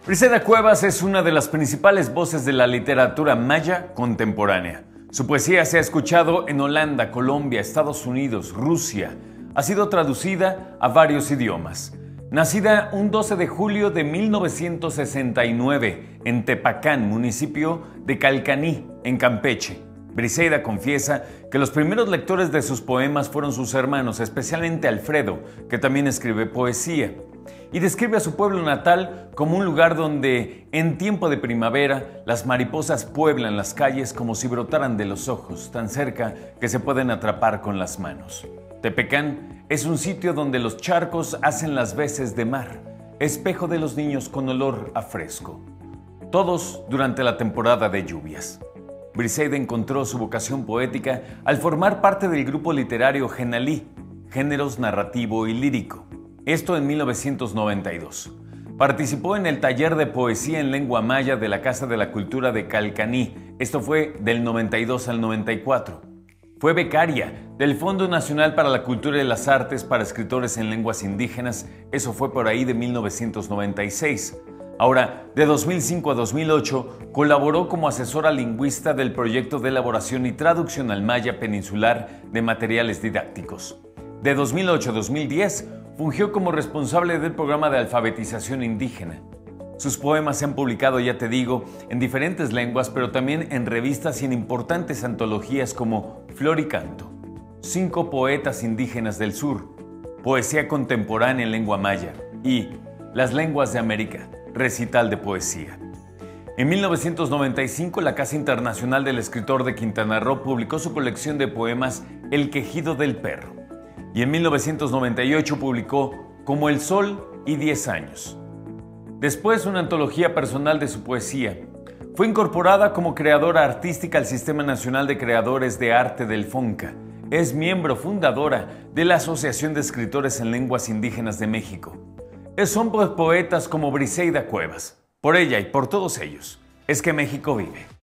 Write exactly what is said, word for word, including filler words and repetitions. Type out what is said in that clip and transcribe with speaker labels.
Speaker 1: Briseida Cuevas es una de las principales voces de la literatura maya contemporánea. Su poesía se ha escuchado en Holanda, Colombia, Estados Unidos, Rusia. Ha sido traducida a varios idiomas. Nacida un doce de julio de mil novecientos sesenta y nueve en Tepacán, municipio de Calcaní, en Campeche, Briseida confiesa que los primeros lectores de sus poemas fueron sus hermanos, especialmente Alfredo, que también escribe poesía. Y describe a su pueblo natal como un lugar donde, en tiempo de primavera, las mariposas pueblan las calles como si brotaran de los ojos, tan cerca que se pueden atrapar con las manos. Tepecán es un sitio donde los charcos hacen las veces de mar, espejo de los niños con olor a fresco. Todos durante la temporada de lluvias. Briseida encontró su vocación poética al formar parte del grupo literario Genalí, Géneros Narrativo y Lírico. Esto en mil novecientos noventa y dos. Participó en el taller de poesía en lengua maya de la Casa de la Cultura de Calcaní. Esto fue del noventa y dos al noventa y cuatro. Fue becaria del Fondo Nacional para la Cultura y las Artes para escritores en lenguas indígenas. Eso fue por ahí de mil novecientos noventa y seis. Ahora, de dos mil cinco a dos mil ocho, colaboró como asesora lingüista del proyecto de elaboración y traducción al maya peninsular de materiales didácticos. De dos mil ocho a dos mil diez, fungió como responsable del programa de alfabetización indígena. Sus poemas se han publicado, ya te digo, en diferentes lenguas, pero también en revistas y en importantes antologías como Flor y Canto, Cinco poetas indígenas del sur, Poesía contemporánea en lengua maya y Las lenguas de América, recital de poesía. En mil novecientos noventa y cinco, la Casa Internacional del Escritor de Quintana Roo publicó su colección de poemas El quejido del perro. Y en mil novecientos noventa y ocho publicó Como el sol y diez años. Después, una antología personal de su poesía. Fue incorporada como creadora artística al Sistema Nacional de Creadores de Arte del FONCA. Es miembro fundadora de la Asociación de Escritores en Lenguas Indígenas de México. Son poetas como Briseida Cuevas. Por ella y por todos ellos, es que México vive.